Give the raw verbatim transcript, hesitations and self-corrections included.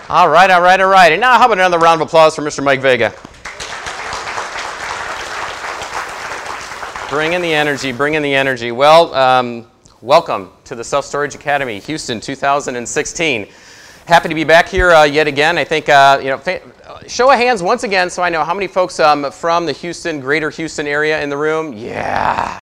All right, all right, all right. And now how about another round of applause for Mister Mike Vega? Bring in the energy, bring in the energy. Well, um, welcome to the Self Storage Academy, Houston two thousand sixteen. Happy to be back here uh, yet again. I think, uh, you know, show of hands once again so I know how many folks um, from the Houston, greater Houston area in the room. Yeah.